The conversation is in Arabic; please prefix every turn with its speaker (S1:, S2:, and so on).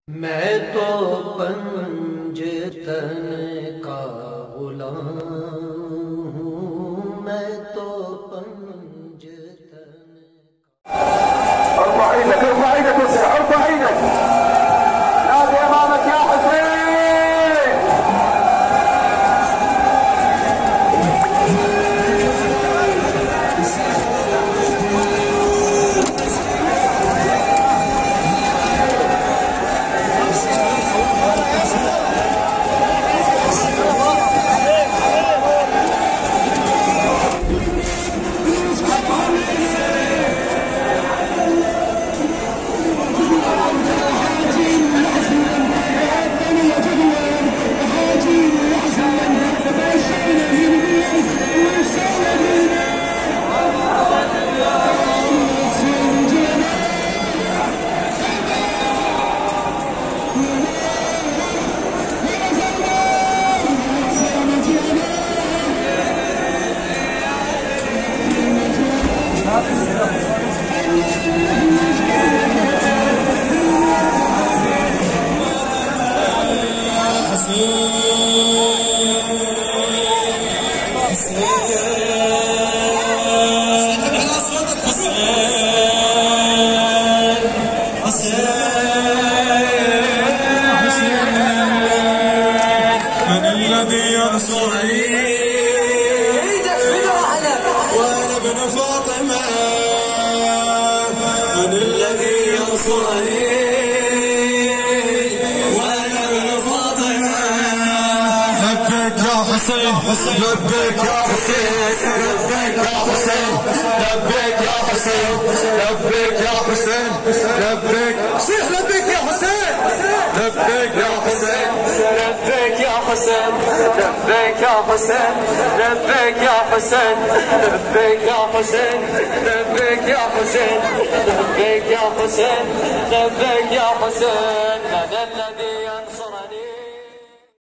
S1: میں تو پنجتن کا غلام ہوں، میں تو پنجتن
S2: ارفع ايدك ارفع ايدك واسرع ارفع ايدك نادي امامك يا حسين
S3: لبيك يا حسين لبيك يا حسين لبيك يا حسين لبيك يا حسين لبيك صيح لبيك يا حسين لبيك يا حسين لبيك يا حسين لبيك يا حسين لبيك يا حسين لبيك يا حسين لبيك يا حسين لبيك يا حسين لبيك يا حسين من الذي